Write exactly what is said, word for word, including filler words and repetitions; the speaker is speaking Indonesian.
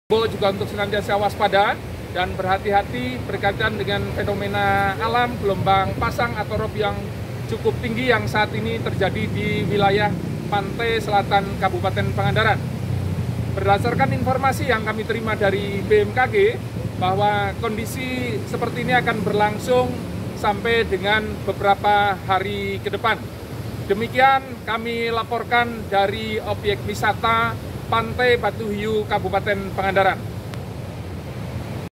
Juga untuk senantiasa waspada dan berhati-hati berkaitan dengan fenomena alam gelombang pasang atau rob yang cukup tinggi yang saat ini terjadi di wilayah pantai selatan Kabupaten Pangandaran. Berdasarkan informasi yang kami terima dari B M K G bahwa kondisi seperti ini akan berlangsung sampai dengan beberapa hari ke depan. Demikian kami laporkan dari objek wisata Pantai Batu Hiu, Kabupaten Pangandaran.